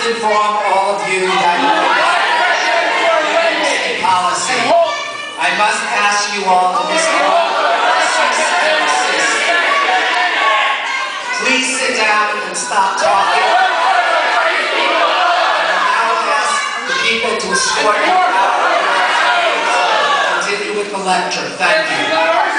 inform all of you that policy. I must ask you all to cease and desist. Please sit down and stop talking. I will now ask the people to escort you out and continue with the lecture. Thank you.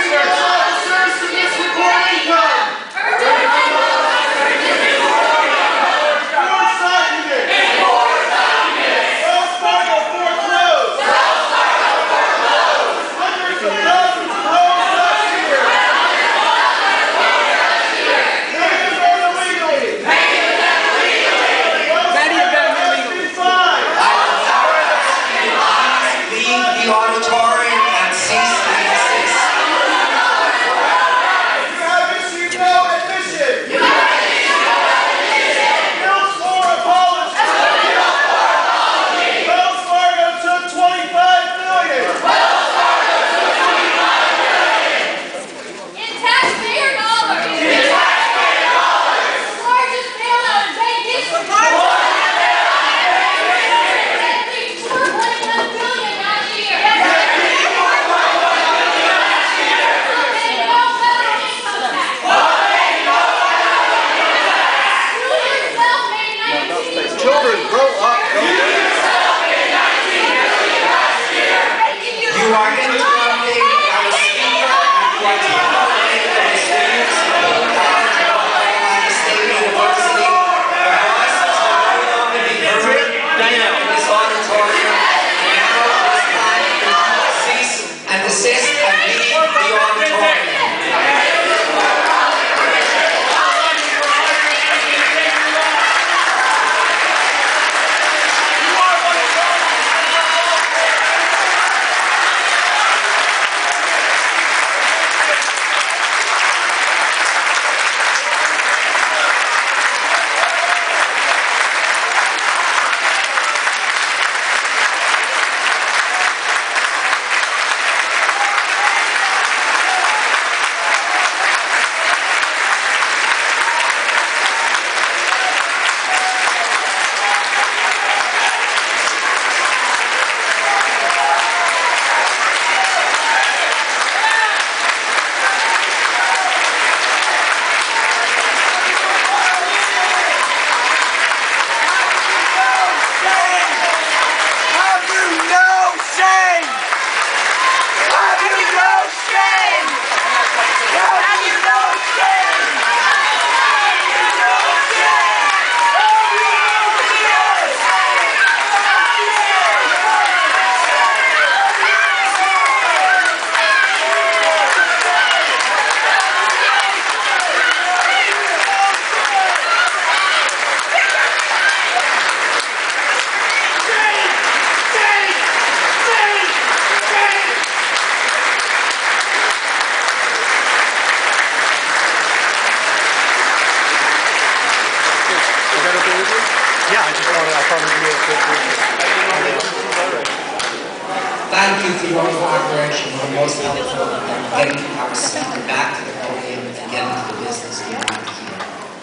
Thank you for your cooperation. We're most helpful in getting our speaker back to the podium and getting to the business we want to hear.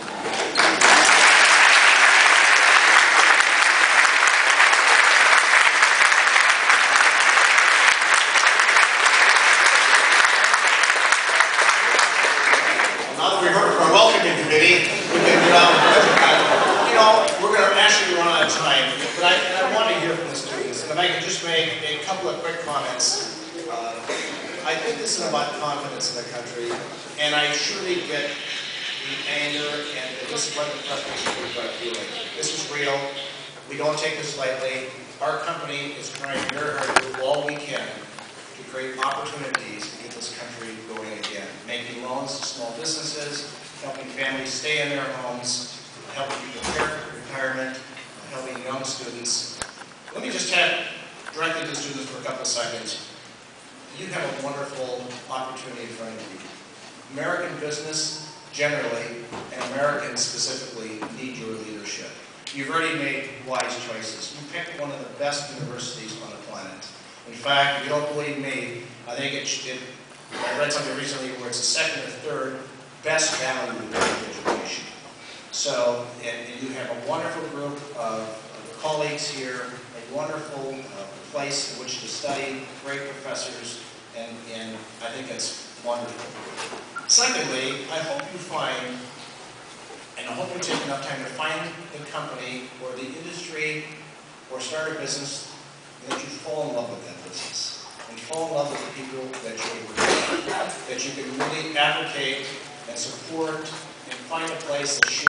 Now that we heard from our welcoming committee, we can get on with it. We're going to actually run out of time, but I want to hear from the students. And if I can just make a couple of quick comments. I think this is about confidence in the country, and I surely get the anger and the disappointment and frustration people are feeling. This is real. We don't take this lightly. Our company is trying very hard to do all we can to create opportunities to get this country going again. Making loans to small businesses, helping families stay in their homes, helping people prepare for retirement, helping young students. Let me just chat directly to the students for a couple of seconds. You have a wonderful opportunity in front of you. American business generally, and Americans specifically, need your leadership. You've already made wise choices. You picked one of the best universities on the planet. In fact, if you don't believe me, I think I read something recently where it's the second or third best value in education. So, and you have a wonderful group of colleagues here, a wonderful place in which to study, great professors, and I think it's wonderful. Secondly, I hope you find, and I hope you take enough time to find the company or the industry or start a business that you fall in love with that business. And fall in love with the people that you're working with, that you can really advocate and support and find a place that